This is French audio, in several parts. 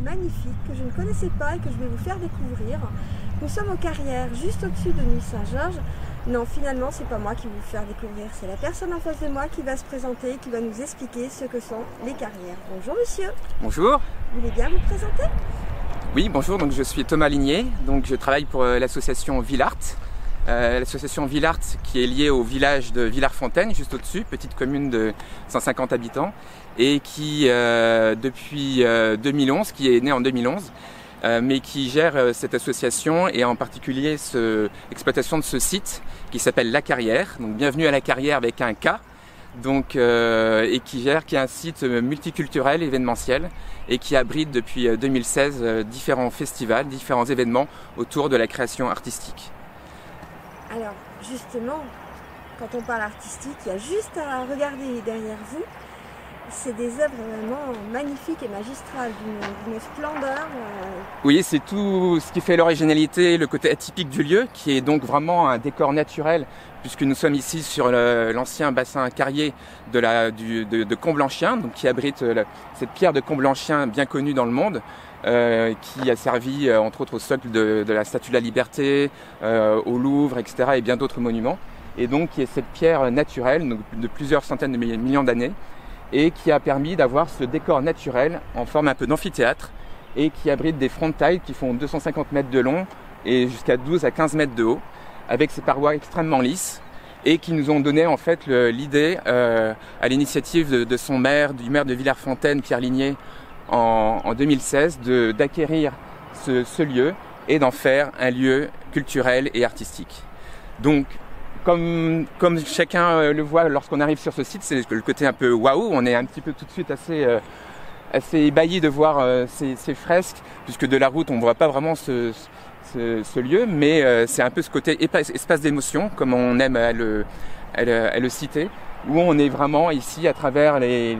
magnifique que je ne connaissais pas et que je vais vous faire découvrir. Nous sommes aux Carrières, juste au-dessus de Nuit-Saint-Georges. Non, finalement, c'est pas moi qui vais vous faire découvrir, c'est la personne en face de moi qui va se présenter, qui va nous expliquer ce que sont les Carrières. Bonjour monsieur. Bonjour. Vous voulez bien vous présenter? Oui, bonjour, donc je suis Thomas Ligné, donc je travaille pour l'association Villart. L'association Villart qui est liée au village de Villars-Fontaine, juste au-dessus, petite commune de 150 habitants, et qui depuis 2011, qui est née en 2011, mais qui gère cette association et en particulier l'exploitation de ce site qui s'appelle La Carrière. Donc bienvenue à La Carrière avec un K, donc, et qui est un site multiculturel, événementiel, et qui abrite depuis 2016 différents festivals, différents événements autour de la création artistique. Alors justement, quand on parle artistique, il y a juste à regarder derrière vous. C'est des œuvres vraiment magnifiques et magistrales, d'une splendeur. Oui, c'est tout ce qui fait l'originalité, le côté atypique du lieu, qui est donc vraiment un décor naturel, puisque nous sommes ici sur l'ancien bassin carrier de Comblanchien, donc qui abrite cette pierre de Comblanchien bien connue dans le monde, qui a servi entre autres au socle de la Statue de la Liberté, au Louvre, etc. et bien d'autres monuments. Et donc qui est cette pierre naturelle de plusieurs centaines de millions d'années, et qui a permis d'avoir ce décor naturel en forme un peu d'amphithéâtre et qui abrite des frontailles qui font 250 mètres de long et jusqu'à 12 à 15 mètres de haut, avec ces parois extrêmement lisses et qui nous ont donné en fait l'idée, à l'initiative du maire de Villars-Fontaine, Pierre Ligné, en 2016, d'acquérir ce lieu et d'en faire un lieu culturel et artistique. Donc, comme chacun le voit lorsqu'on arrive sur ce site, c'est le côté un peu waouh, on est un petit peu tout de suite assez ébahi de voir ces fresques, puisque de la route on ne voit pas vraiment ce lieu, mais c'est un peu ce côté espace d'émotion, comme on aime à le citer, où on est vraiment ici à travers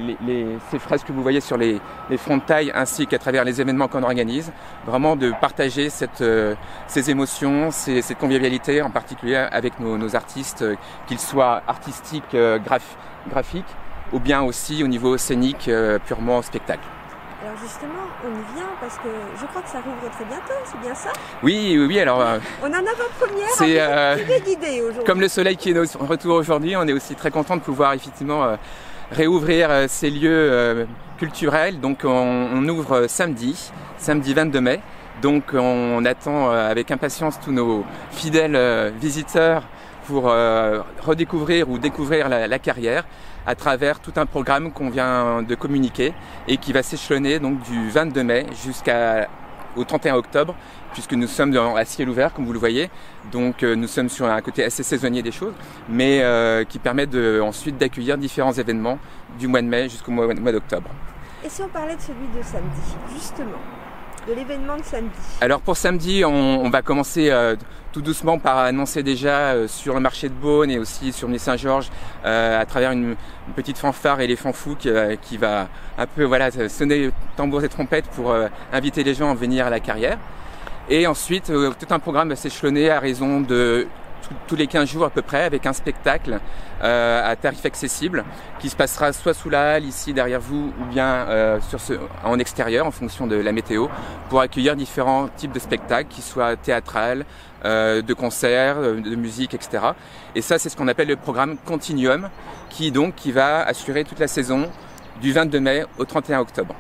ces fresques que vous voyez sur les frontailles, ainsi qu'à travers les événements qu'on organise, vraiment de partager ces émotions, cette convivialité, en particulier avec nos artistes, qu'ils soient artistiques, graphiques, ou bien aussi au niveau scénique, purement spectacle. Alors justement, on y vient parce que je crois que ça rouvre très bientôt, c'est bien ça? Oui, alors... on en a avant-première, guidée aujourd'hui. Comme le soleil qui est en retour aujourd'hui, on est aussi très content de pouvoir effectivement réouvrir ces lieux culturels. Donc on ouvre samedi 22 mai. Donc on attend avec impatience tous nos fidèles visiteurs pour redécouvrir ou découvrir la Carrière à travers tout un programme qu'on vient de communiquer et qui va s'échelonner donc du 22 mai jusqu'au 31 octobre, puisque nous sommes à ciel ouvert, comme vous le voyez. Donc nous sommes sur un côté assez saisonnier des choses, mais qui permet ensuite d'accueillir différents événements du mois de mai jusqu'au mois d'octobre. Et si on parlait de celui de samedi, justement, de l'événement de samedi? Alors pour samedi, on va commencer tout doucement par annoncer déjà sur le marché de Beaune et aussi sur Nuit-Saint-Georges à travers une petite fanfare éléphant fou qui va un peu sonner tambours et trompettes pour inviter les gens à venir à la Carrière. Et ensuite, tout un programme va s'échelonner à raison de tous les 15 jours à peu près, avec un spectacle à tarif accessible qui se passera soit sous la halle ici derrière vous ou bien en extérieur en fonction de la météo, pour accueillir différents types de spectacles qui soient théâtrales, de concerts, de musique, etc. Et ça, c'est ce qu'on appelle le programme Continuum qui va assurer toute la saison du 22 mai au 31 octobre.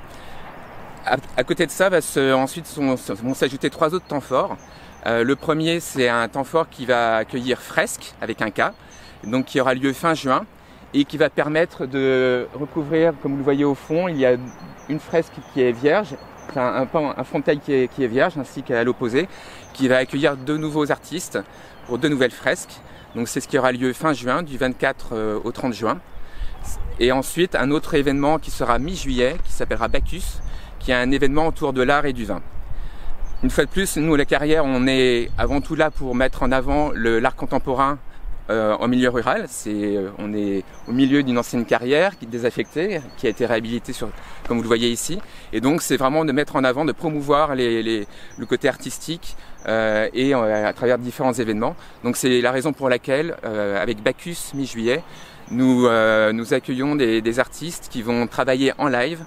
À côté de ça, ensuite vont s'ajouter 3 autres temps forts. Le premier, c'est un temps fort qui va accueillir Fresque avec un K, donc qui aura lieu fin juin et qui va permettre de recouvrir, comme vous le voyez au fond, il y a une fresque qui est vierge, un frontail qui est vierge, ainsi qu'à l'opposé, qui va accueillir 2 nouveaux artistes pour 2 nouvelles fresques. Donc c'est ce qui aura lieu fin juin, du 24 au 30 juin. Et ensuite, un autre événement qui sera mi-juillet, qui s'appellera Bacchus, qui est un événement autour de l'art et du vin. Une fois de plus, nous, la Carrière, on est avant tout là pour mettre en avant l'art contemporain en milieu rural. On est au milieu d'une ancienne carrière qui est désaffectée, qui a été réhabilitée comme vous le voyez ici. Et donc, c'est vraiment de mettre en avant, de promouvoir le côté artistique et à travers différents événements. Donc, c'est la raison pour laquelle, avec Bacchus mi-juillet, nous accueillons des artistes qui vont travailler en live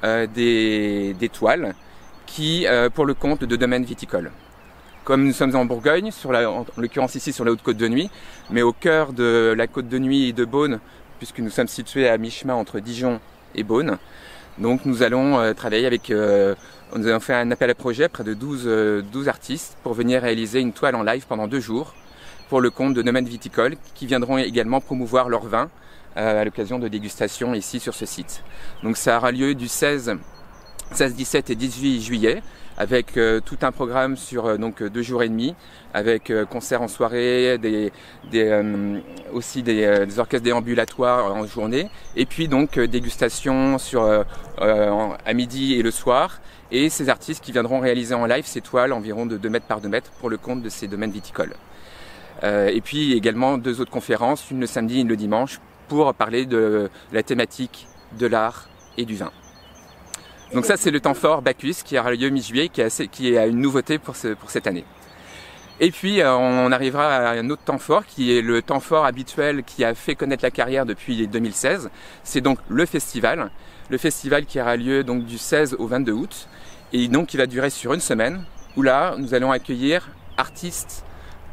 des toiles qui, pour le compte de domaines viticoles. Comme nous sommes en Bourgogne, en l'occurrence ici sur la Haute Côte de Nuits, mais au cœur de la Côte de Nuits et de Beaune, puisque nous sommes situés à mi-chemin entre Dijon et Beaune. Donc nous allons travailler avec, nous avons fait un appel à projet, près de 12 artistes, pour venir réaliser une toile en live pendant 2 jours, pour le compte de domaines viticoles, qui viendront également promouvoir leur vin à l'occasion de dégustation ici sur ce site. Donc ça aura lieu du 16, 17 et 18 juillet, avec tout un programme sur donc 2 jours et demi, avec concerts en soirée, aussi des orchestres déambulatoires en journée, et puis donc dégustation à midi et le soir, et ces artistes qui viendront réaliser en live ces toiles environ de 2 mètres par 2 mètres pour le compte de ces domaines viticoles. Et puis également 2 autres conférences, une le samedi et une le dimanche, pour parler de la thématique de l'art et du vin. Donc ça, c'est le temps fort Bacchus qui aura lieu mi-juillet, qui est une nouveauté pour cette année. Et puis on arrivera à un autre temps fort qui est le temps fort habituel qui a fait connaître la carrière depuis 2016. C'est donc le festival qui aura lieu donc du 16 au 22 août et donc qui va durer sur une semaine, où là nous allons accueillir artistes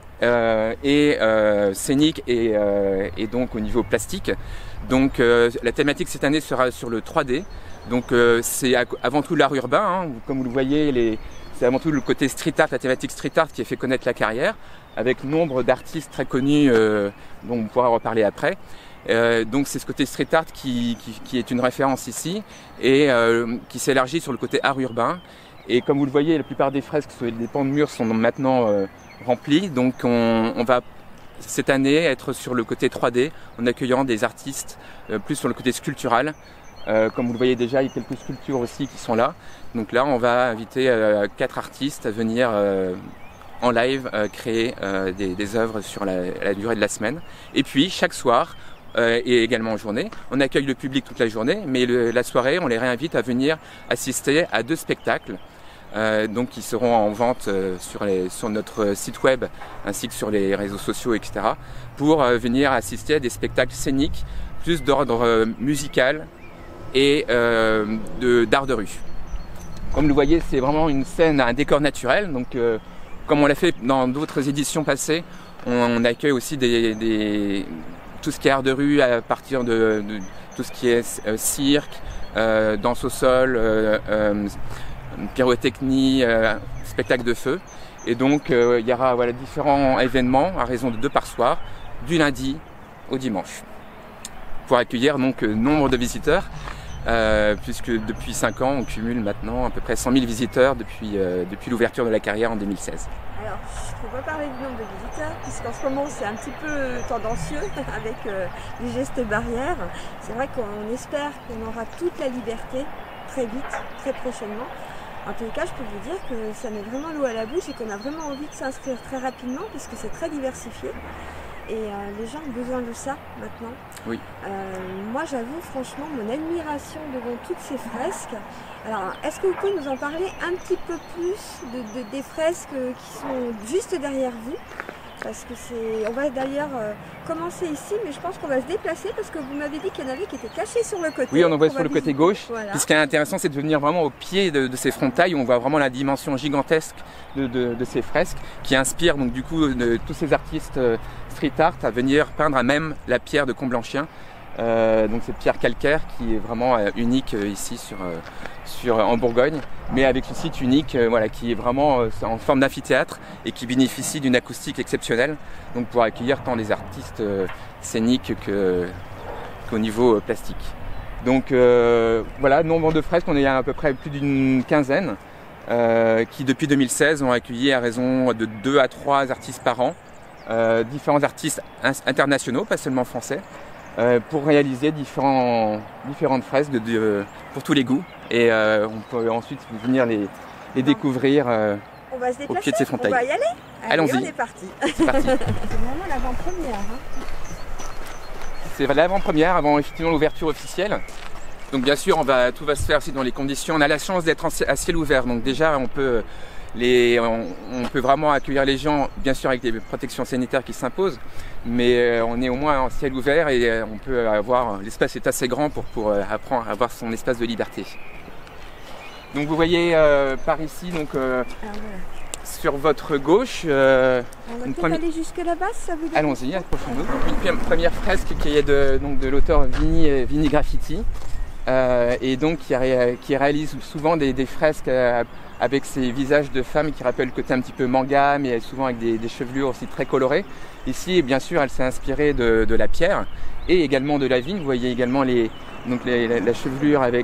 scénique et donc au niveau plastique. Donc la thématique cette année sera sur le 3D. Donc c'est avant tout l'art urbain, hein. Comme vous le voyez, c'est avant tout le côté street art, la thématique street art qui a fait connaître la carrière, avec nombre d'artistes très connus dont on pourra reparler après. Donc c'est ce côté street art qui est une référence ici et qui s'élargit sur le côté art urbain. Et comme vous le voyez, la plupart des fresques sur les pans de murs sont maintenant remplis. Donc on va cette année être sur le côté 3D en accueillant des artistes plus sur le côté sculptural. Comme vous le voyez déjà, il y a quelques sculptures aussi qui sont là. Donc là, on va inviter 4 artistes à venir en live créer des œuvres sur la durée de la semaine. Et puis chaque soir, et également en journée, on accueille le public toute la journée, mais la soirée, on les réinvite à venir assister à 2 spectacles. Donc qui seront en vente sur notre site web ainsi que sur les réseaux sociaux, etc. pour venir assister à des spectacles scéniques plus d'ordre musical et d'art de rue. Comme vous le voyez, c'est vraiment une scène, un décor naturel. Donc comme on l'a fait dans d'autres éditions passées, on accueille aussi tout ce qui est art de rue à partir de tout ce qui est cirque, danse au sol, pyrotechnie, spectacle de feu. Et donc il y aura différents événements à raison de 2 par soir, du lundi au dimanche, pour accueillir donc nombre de visiteurs, puisque depuis 5 ans on cumule maintenant à peu près 100 000 visiteurs depuis l'ouverture de la carrière en 2016. Alors je ne peux pas parler du nombre de visiteurs, puisqu'en ce moment c'est un petit peu tendancieux avec les gestes barrières. C'est vrai qu'on espère qu'on aura toute la liberté très vite, très prochainement. En tout cas, je peux vous dire que ça met vraiment l'eau à la bouche et qu'on a vraiment envie de s'inscrire très rapidement puisque c'est très diversifié. Et les gens ont besoin de ça maintenant. Oui. Moi, j'avoue franchement mon admiration devant toutes ces fresques. Alors, est-ce que vous pouvez nous en parler un petit peu plus des fresques qui sont juste derrière vous ? Parce que on va d'ailleurs commencer ici, mais je pense qu'on va se déplacer parce que vous m'avez dit qu'il y en avait qui étaient cachés sur le côté. Oui, on en voit sur le côté gauche. Voilà. Puis ce qui est intéressant, c'est de venir vraiment au pied de ces frontailles où on voit vraiment la dimension gigantesque de ces fresques qui inspirent donc du coup tous ces artistes street art à venir peindre à même la pierre de Comblanchien. Donc cette pierre calcaire qui est vraiment unique ici en Bourgogne, mais avec ce site unique qui est vraiment en forme d'amphithéâtre et qui bénéficie d'une acoustique exceptionnelle, donc pour accueillir tant les artistes scéniques qu'au niveau plastique. Donc nombre de fresques, on est à peu près plus d'une quinzaine qui depuis 2016 ont accueilli à raison de 2 à 3 artistes par an, différents artistes internationaux, pas seulement français, pour réaliser différentes fresques pour tous les goûs. Et on peut ensuite venir les découvrir on va se déplacer, au pied de ces frontailles. On va y aller. Allons-y. On est parti. C'est parti. C'est vraiment l'avant-première. Hein. C'est l'avant-première avant effectivement l'ouverture officielle. Donc bien sûr, tout va se faire aussi dans les conditions. On a la chance d'être à ciel ouvert. Donc déjà, on peut vraiment accueillir les gens, bien sûr avec des protections sanitaires qui s'imposent, mais on est au moins en ciel ouvert et on peut l'espace est assez grand pour apprendre à avoir son espace de liberté. Donc vous voyez par ici, donc Voilà. sur votre gauche, On va une peut-être aller jusque là-bas, ça vous dit? allons-y, approchons-nous. Une première fresque qui est de l'auteur Vini Graffiti, et donc qui réalise souvent des fresques avec ces visages de femmes qui rappellent le côté un petit peu manga, mais souvent avec des chevelures aussi très colorées. Ici, bien sûr, elle s'est inspirée de la pierre et également de la vigne. Vous voyez également la chevelure avec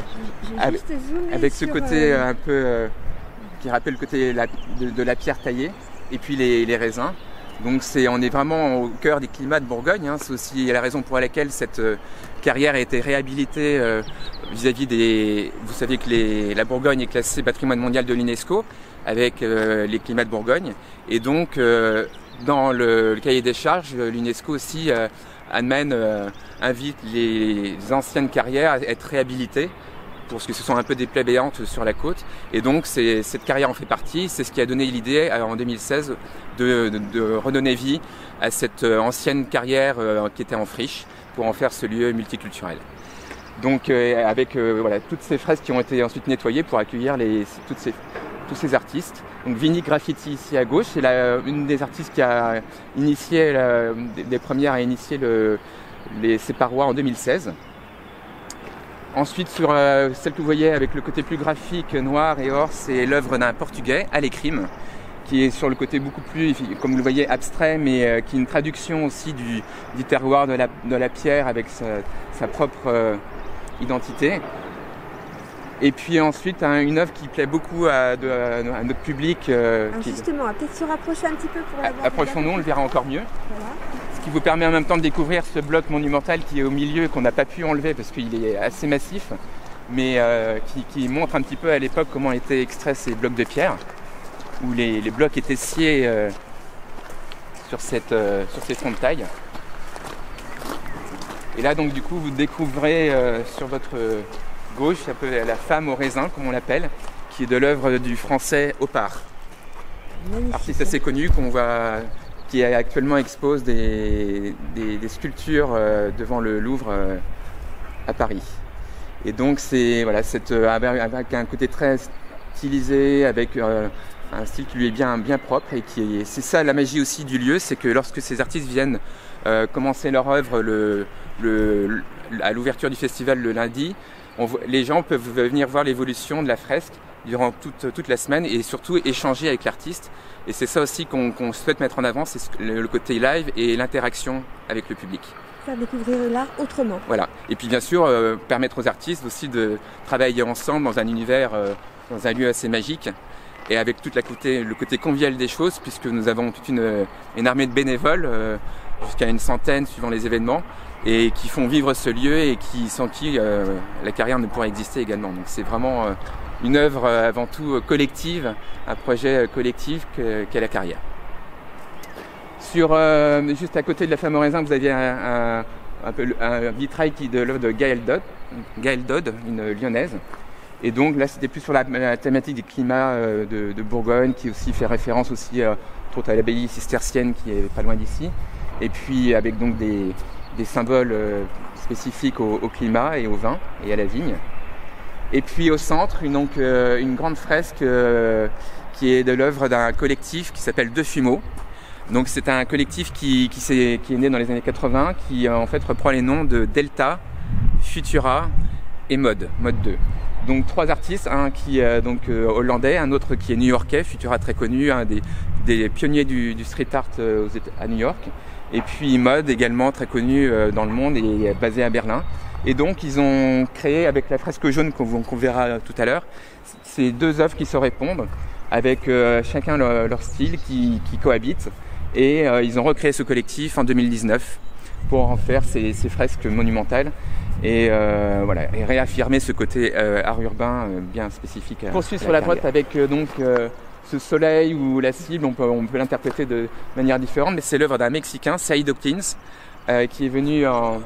ce côté un peu qui rappelle le côté de la pierre taillée, et puis les raisins. Donc on est vraiment au cœur des climats de Bourgogne, hein. C'est aussi la raison pour laquelle cette carrière a été réhabilitée vis-à-vis des... Vous savez que la Bourgogne est classée patrimoine mondial de l'UNESCO avec les climats de Bourgogne. Et donc dans le cahier des charges, l'UNESCO aussi invite les anciennes carrières à être réhabilitées, parce que ce sont un peu des plaies béantes sur la côte. Et donc cette carrière en fait partie. C'est ce qui a donné l'idée en 2016 de redonner vie à cette ancienne carrière qui était en friche, pour en faire ce lieu multiculturel. Donc avec voilà, toutes ces fresques qui ont été ensuite nettoyées pour accueillir tous ces artistes. Donc Vini Graffiti ici à gauche, c'est une des artistes qui a initié, des premières à initier ces parois en 2016. Ensuite, sur celle que vous voyez avec le côté plus graphique, noir et or, c'est l'œuvre d'un Portugais, Alecrim, qui est sur le côté beaucoup plus, comme vous le voyez, abstrait, mais qui est une traduction aussi du terroir de la pierre avec sa propre identité. Et puis ensuite, une œuvre qui plaît beaucoup à notre public. Justement, on va peut-être se rapprocher un petit peu pour la voir. Approchons-nous, on le verra encore mieux. Voilà. Ce qui vous permet en même temps de découvrir ce bloc monumental qui est au milieu, qu'on n'a pas pu enlever parce qu'il est assez massif, mais qui montre un petit peu à l'époque comment étaient extraits ces blocs de pierre, où les blocs étaient sciés sur ces troncs de taille. Et là donc du coup vous découvrez sur votre gauche un peu la femme au raisin, comme on l'appelle, qui est de l'œuvre du français Opar. Artiste assez connu qui actuellement expose des sculptures devant le Louvre à Paris. Et donc c'est voilà, avec un côté très stylisé, avec un style qui lui est bien propre, et c'est ça la magie aussi du lieu, c'est que lorsque ces artistes viennent commencer leur œuvre à l'ouverture du festival le lundi, les gens peuvent venir voir l'évolution de la fresque durant toute la semaine, et surtout échanger avec l'artiste. Et c'est ça aussi qu'on souhaite mettre en avant, c'est le côté live et l'interaction avec le public. Faire découvrir l'art autrement. Voilà. Et puis bien sûr, permettre aux artistes aussi de travailler ensemble dans un univers, dans un lieu assez magique, et avec toute le côté convivial des choses, puisque nous avons toute une armée de bénévoles, jusqu'à une centaine suivant les événements, et qui font vivre ce lieu et sans qui la carrière ne pourrait exister également. Donc c'est vraiment une œuvre avant tout collective, un projet collectif qu'est la carrière. Juste à côté de la femme au raisin, vous aviez un vitrail de l'œuvre de Gaëlle Dodd, une lyonnaise. Et donc là c'était plus sur la thématique des climats de Bourgogne, qui aussi fait référence aussi entre autres à l'abbaye cistercienne qui est pas loin d'ici. Et puis avec donc des symboles spécifiques au climat et au vin et à la vigne. Et puis au centre, une grande fresque qui est de l'œuvre d'un collectif qui s'appelle Deux Fumeaux. Donc c'est un collectif qui est né dans les années 80, qui en fait reprend les noms de Delta, Futura et Mode 2. Donc trois artistes, un qui est hollandais, un autre qui est new-yorkais, Futura très connu, un des pionniers du street art à New York. Et puis Mode également très connu dans le monde et basé à Berlin. Et donc ils ont créé avec la fresque jaune qu'on verra tout à l'heure, ces deux œuvres qui se répondent, avec chacun leur style qui cohabite. Et ils ont recréé ce collectif en 2019 pour en faire ces fresques monumentales et réaffirmer ce côté art urbain bien spécifique. On poursuit sur la droite avec ce soleil où la cible, on peut l'interpréter de manière différente, mais c'est l'œuvre d'un Mexicain, Saïd Hopkins, qui est venu en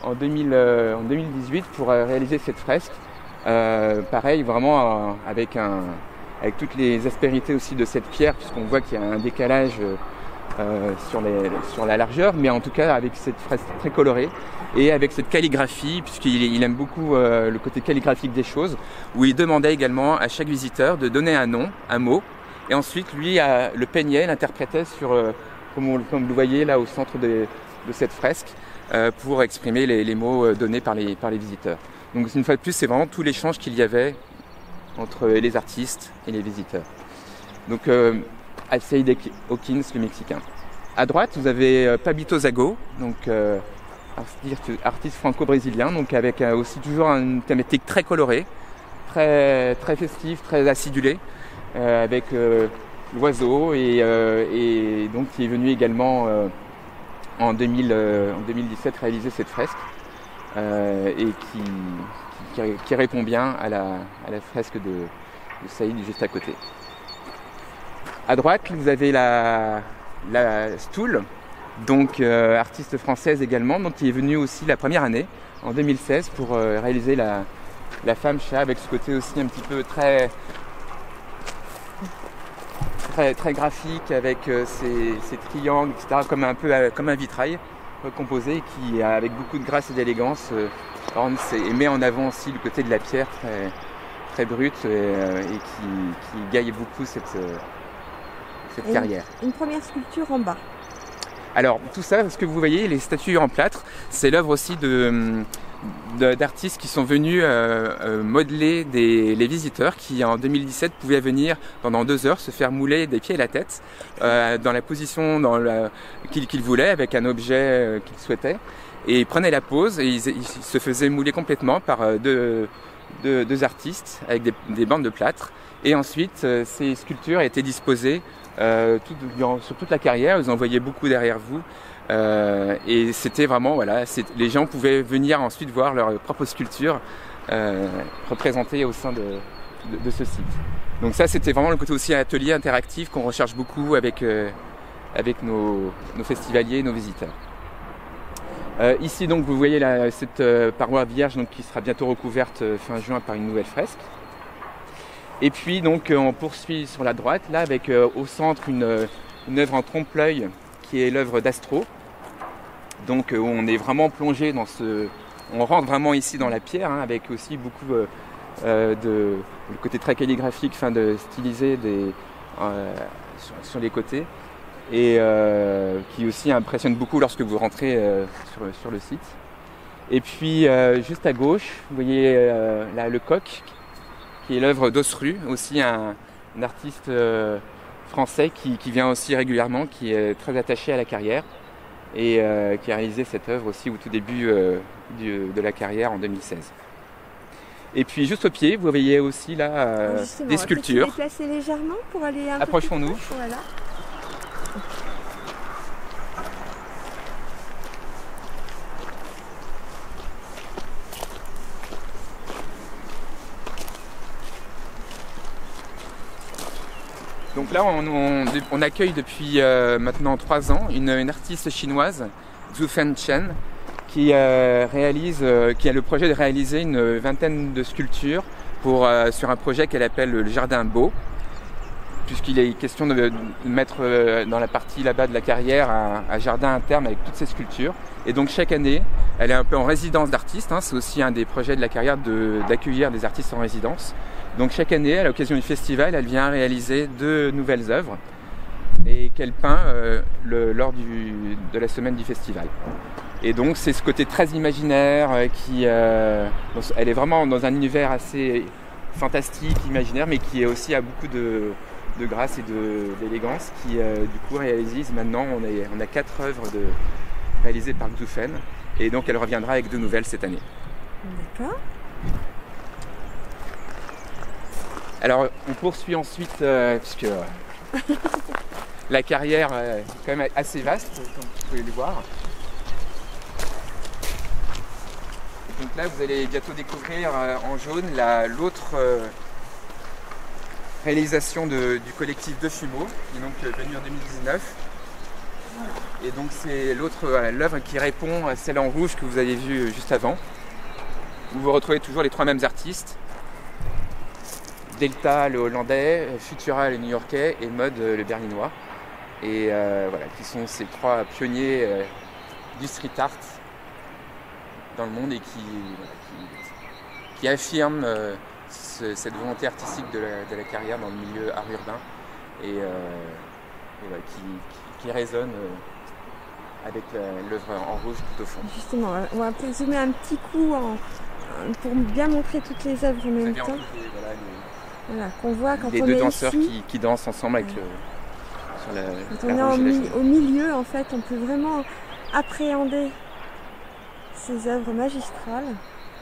2018 pour réaliser cette fresque. Pareil, vraiment avec toutes les aspérités aussi de cette pierre, puisqu'on voit qu'il y a un décalage sur la largeur, mais en tout cas avec cette fresque très colorée et avec cette calligraphie, puisqu'il aime beaucoup le côté calligraphique des choses, où il demandait également à chaque visiteur de donner un nom, un mot, et ensuite lui le peignait, l'interprétait sur, comme vous le voyez là au centre de cette fresque, pour exprimer les mots donnés par les visiteurs. Donc une fois de plus, c'est vraiment tout l'échange qu'il y avait entre les artistes et les visiteurs. Donc Alcide Hawkins, le Mexicain. À droite, vous avez Pablito Zago, donc artiste franco-brésilien, donc avec aussi toujours une thématique très colorée, très festive, très acidulée, avec l'oiseau et donc qui est venu également en 2017 réaliser cette fresque et qui répond bien à la fresque de Saïd juste à côté. À droite, vous avez la Stool, donc artiste française également, donc qui est venue aussi la première année, en 2016, pour réaliser la femme chat, avec ce côté aussi un petit peu très graphique, avec ces triangles, etc., comme un vitrail recomposé, qui avec beaucoup de grâce et d'élégance met en avant aussi le côté de la pierre très brute et qui gagne beaucoup cette carrière. Une première sculpture en bas. Alors tout ça, ce que vous voyez, les statues en plâtre, c'est l'œuvre aussi d'artistes qui sont venus modeler les visiteurs qui en 2017 pouvaient venir pendant 2 heures se faire mouler des pieds et la tête dans la position qu'ils voulaient, avec un objet qu'ils souhaitaient, et ils prenaient la pose et ils se faisaient mouler complètement par deux artistes avec des bandes de plâtre, et ensuite ces sculptures étaient disposées sur toute la carrière. Vous en voyez beaucoup derrière vous. Et c'était vraiment, les gens pouvaient venir ensuite voir leur propre sculpture représentée au sein de ce site. Donc ça, c'était vraiment le côté aussi atelier interactif qu'on recherche beaucoup avec nos festivaliers, nos visiteurs. Ici, donc, vous voyez cette paroi vierge qui sera bientôt recouverte fin juin par une nouvelle fresque. Et puis, donc, on poursuit sur la droite, là, avec au centre une œuvre en trompe-l'œil qui est l'œuvre d'Astro. Donc on est vraiment plongé on rentre vraiment ici dans la pierre, avec aussi beaucoup le côté très calligraphique, stylisé sur les côtés, et qui aussi impressionne beaucoup lorsque vous rentrez sur le site. Et puis juste à gauche, vous voyez là le coq, qui est l'œuvre d'Osru, aussi un artiste français qui vient aussi régulièrement, qui est très attaché à la carrière, et qui a réalisé cette œuvre aussi au tout début de la carrière en 2016. Et puis juste au pied, vous voyez aussi là des sculptures. On va déplacer légèrement pour aller un peu. Approchons-nous. Voilà. Donc là, on accueille depuis maintenant 3 ans une artiste chinoise, Zhu Fen Chen, qui a le projet de réaliser une vingtaine de sculptures sur un projet qu'elle appelle le Jardin Beau, puisqu'il est question de mettre dans la partie là-bas de la carrière un jardin interne avec toutes ces sculptures. Et donc chaque année, elle est un peu en résidence d'artistes, c'est aussi un des projets de la carrière d'accueillir des artistes en résidence. Donc chaque année, à l'occasion du festival, elle vient réaliser 2 nouvelles œuvres et qu'elle peint lors de la semaine du festival. Et donc c'est ce côté très imaginaire elle est vraiment dans un univers assez fantastique, imaginaire, mais qui est aussi a beaucoup de grâce et d'élégance, qui du coup réalise maintenant, on a 4 œuvres réalisées par Zhu Fen, et donc elle reviendra avec 2 nouvelles cette année. D'accord. Alors on poursuit ensuite, puisque la carrière est quand même assez vaste, comme vous pouvez le voir. Et donc là vous allez bientôt découvrir en jaune l'autre réalisation du collectif De Fumeaux, qui est donc venu en 2019. Et donc c'est l'œuvre qui répond à celle en rouge que vous avez vue juste avant, où vous retrouvez toujours les 3 mêmes artistes. Delta, le hollandais, Futura, le new-yorkais, et Mode, le berlinois. et voilà, qui sont ces 3 pionniers du street art dans le monde et qui affirment cette volonté artistique de la carrière dans le milieu art urbain et voilà, qui résonne avec l'œuvre en rouge tout au fond. Justement, on va peut-être zoomer un petit coup pour bien montrer toutes les œuvres en même temps. Voilà, qu'on voit quand les on deux est danseurs ici, qui dansent ensemble avec sur quand on est au milieu, en fait, on peut vraiment appréhender ces œuvres magistrales.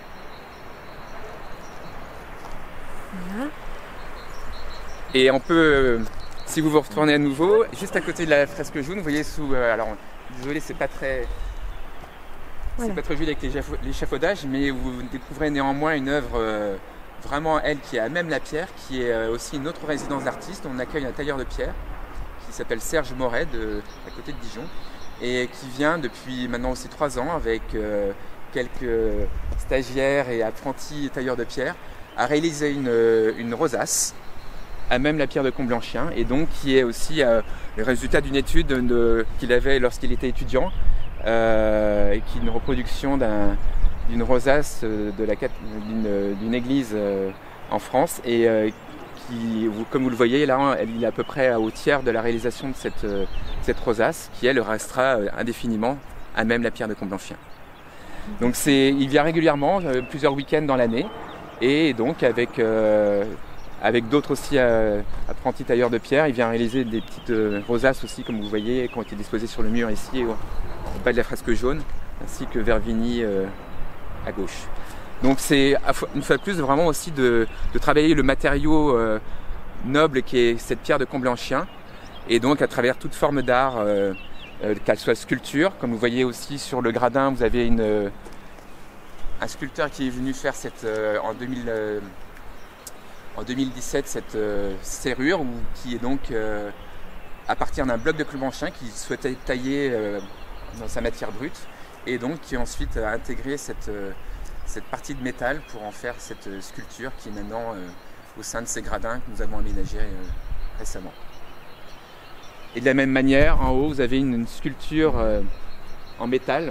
Voilà. Et on peut, si vous vous retournez à nouveau, juste à côté de la fresque jaune, vous voyez sous... alors, désolé, c'est pas très joli avec l'échafaudage, mais vous découvrez néanmoins une œuvre vraiment, elle, qui est à même la pierre, qui est aussi une autre résidence d'artistes. On accueille un tailleur de pierre qui s'appelle Serge Moret, à côté de Dijon, et qui vient depuis maintenant aussi 3 ans avec quelques stagiaires et apprentis tailleurs de pierre à réaliser une rosace à même la pierre de Comblanchien, et donc qui est aussi le résultat d'une étude qu'il avait lorsqu'il était étudiant, et qui est une reproduction d'une rosace d'une église en France, et qui, comme vous le voyez là, il est à peu près au tiers de la réalisation de cette rosace, qui elle restera indéfiniment à même la pierre de Comblanchien. Donc il vient régulièrement, plusieurs week-ends dans l'année, et donc avec d'autres aussi apprentis tailleurs de pierre, il vient réaliser des petites rosaces aussi, comme vous voyez, qui ont été disposées sur le mur ici, au bas de la fresque jaune, ainsi que Vervigny à gauche. Donc c'est une fois de plus vraiment aussi de travailler le matériau noble qui est cette pierre de Comblanchien, et donc à travers toute forme d'art, qu'elle soit sculpture, comme vous voyez aussi sur le gradin, vous avez un sculpteur qui est venu faire en 2017 cette serrure, qui est donc à partir d'un bloc de Comblanchien qu'il souhaitait tailler dans sa matière brute, et donc qui ensuite a intégré cette partie de métal pour en faire cette sculpture qui est maintenant au sein de ces gradins que nous avons aménagés récemment. Et de la même manière, en haut, vous avez une sculpture en métal,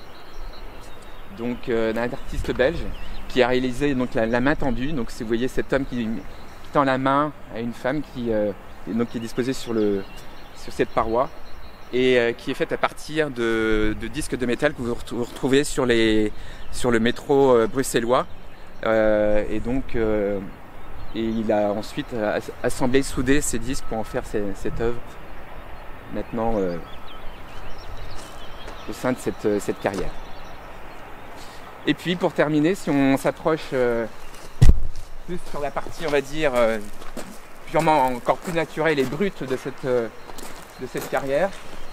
donc d'un artiste belge qui a réalisé donc la main tendue. Donc vous voyez cet homme qui tend la main à une femme qui est disposée sur cette paroi, et qui est faite à partir de disques de métal que vous retrouvez sur le métro bruxellois. Et il a ensuite assemblé, soudé ces disques pour en faire cette œuvre maintenant au sein de cette carrière. Et puis pour terminer, si on s'approche plus sur la partie, on va dire, purement encore plus naturelle et brute de cette carrière,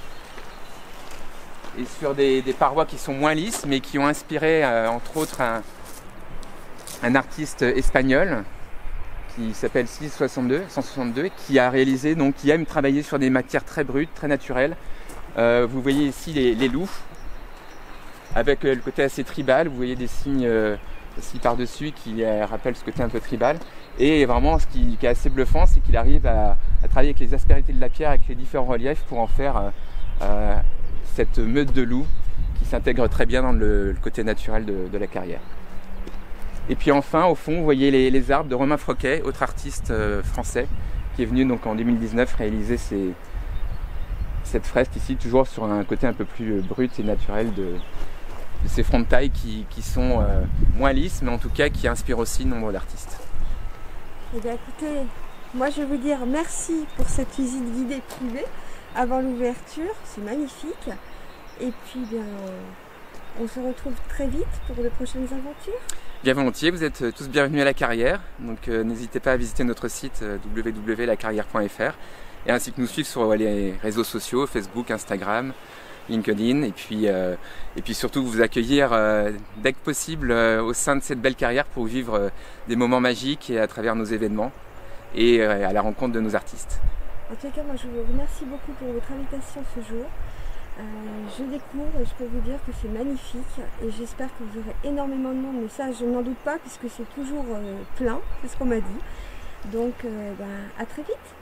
et sur des parois qui sont moins lisses, mais qui ont inspiré entre autres un artiste espagnol qui s'appelle 162, qui a réalisé, donc qui aime travailler sur des matières très brutes, très naturelles. Vous voyez ici les loups, avec le côté assez tribal. Vous voyez des signes aussi par-dessus qui rappellent ce côté un peu tribal. Et vraiment, ce qui est assez bluffant, c'est qu'il arrive à travailler avec les aspérités de la pierre, avec les différents reliefs, pour en faire cette meute de loups qui s'intègre très bien dans le côté naturel de la carrière. Et puis enfin, au fond, vous voyez les arbres de Romain Froquet, autre artiste français, qui est venu donc en 2019 réaliser cette fresque ici, toujours sur un côté un peu plus brut et naturel de ces fronts de taille qui sont moins lisses, mais en tout cas qui inspirent aussi nombre d'artistes. Eh bien écoutez, moi je vais vous dire merci pour cette visite guidée privée avant l'ouverture, c'est magnifique. Et puis bien, on se retrouve très vite pour de prochaines aventures. Bien volontiers, vous êtes tous bienvenus à La Carrière, donc n'hésitez pas à visiter notre site www.lacarrière.fr, et ainsi que nous suivre sur les réseaux sociaux, Facebook, Instagram, LinkedIn, et puis surtout vous accueillir dès que possible au sein de cette belle carrière pour vivre des moments magiques et à travers nos événements et à la rencontre de nos artistes. En tout cas, moi je vous remercie beaucoup pour votre invitation ce jour. Je découvre et je peux vous dire que c'est magnifique, et j'espère que vous aurez énormément de monde, mais ça je n'en doute pas puisque c'est toujours plein, c'est ce qu'on m'a dit. Donc à très vite.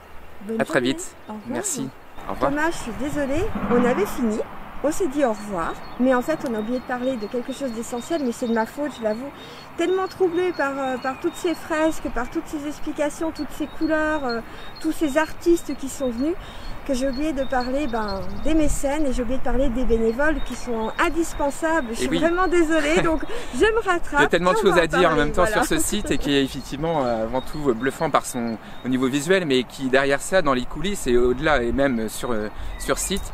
Bonne À très journée. vite. Au revoir. Merci. Au revoir. Thomas, je suis désolée, on avait fini. On s'est dit au revoir, mais en fait on a oublié de parler de quelque chose d'essentiel, mais c'est de ma faute, je l'avoue. Tellement troublée par toutes ces fresques, par toutes ces explications, toutes ces couleurs, tous ces artistes qui sont venus, que j'ai oublié de parler des mécènes et j'ai oublié de parler des bénévoles qui sont indispensables. Je suis vraiment désolée, donc je me rattrape. Il y a tellement de choses à dire en même temps voilà. sur ce site et qui est effectivement avant tout bluffant par au niveau visuel, mais qui derrière ça, dans les coulisses et au-delà et même sur site,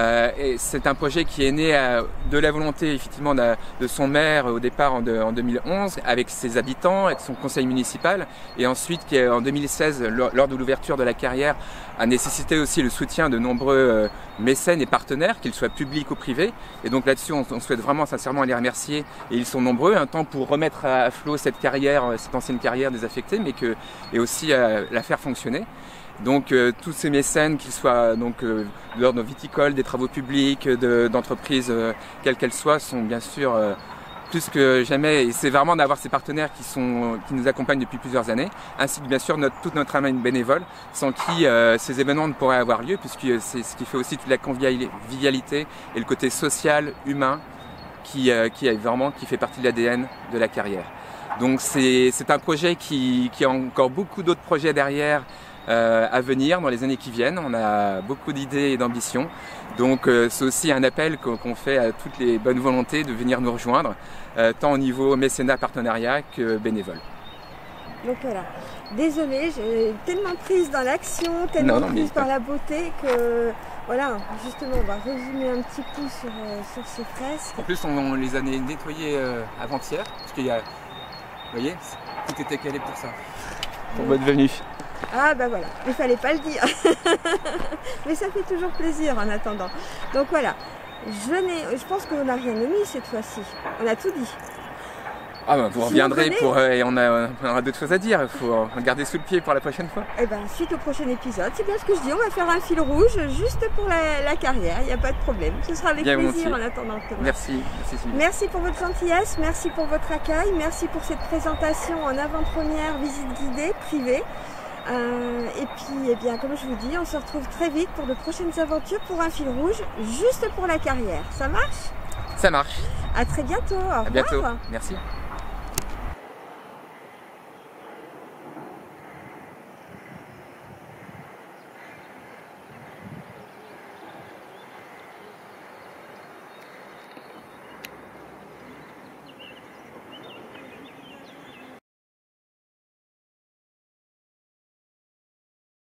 et c'est un projet qui est né de la volonté effectivement de son maire au départ en 2011 avec ses habitants, avec son conseil municipal, et ensuite qui en 2016 lors de l'ouverture de la carrière a nécessité aussi le soutien de nombreux mécènes et partenaires, qu'ils soient publics ou privés. Et donc là-dessus on souhaite vraiment sincèrement les remercier, et ils sont nombreux, un temps pour remettre à flot cette carrière, cette ancienne carrière désaffectée, et aussi la faire fonctionner. Donc tous ces mécènes, qu'ils soient de l'ordre viticole, des travaux publics, d'entreprises quelles qu'elles soient, sont bien sûr plus que jamais, et c'est vraiment d'avoir ces partenaires qui nous accompagnent depuis plusieurs années, ainsi que bien sûr toute notre âme bénévole, sans qui ces événements ne pourraient avoir lieu, puisque c'est ce qui fait aussi toute la convivialité et le côté social, humain, qui fait partie de l'ADN de la carrière. Donc c'est un projet qui a encore beaucoup d'autres projets derrière, à venir dans les années qui viennent. On a beaucoup d'idées et d'ambitions, donc c'est aussi un appel qu'on fait à toutes les bonnes volontés de venir nous rejoindre, tant au niveau mécénat, partenariat que bénévole. Donc voilà, désolée, j'ai tellement prise dans l'action, tellement prise par la beauté que voilà, justement on va résumer un petit coup sur ces fresques. En plus on les a nettoyées avant-hier, parce qu'il y a, vous voyez, tout était calé pour ça. Pour votre venue. Ah bah voilà, il fallait pas le dire. Mais ça fait toujours plaisir en attendant. Donc voilà, je pense qu'on n'a rien omis cette fois-ci. On a tout dit. Ah bah vous reviendrez et on aura d'autres choses à dire. Il faut garder sous le pied pour la prochaine fois. Et ben suite au prochain épisode, c'est bien ce que je dis, on va faire un fil rouge juste pour la carrière, il n'y a pas de problème. Ce sera avec plaisir en attendant. Merci. Merci pour votre gentillesse, merci pour votre accueil, merci pour cette présentation en avant-première, visite guidée, privée. Et puis, comme je vous dis, on se retrouve très vite pour de prochaines aventures pour un fil rouge, juste pour la carrière. Ça marche ? Ça marche. À très bientôt. Au revoir. À bientôt. Merci.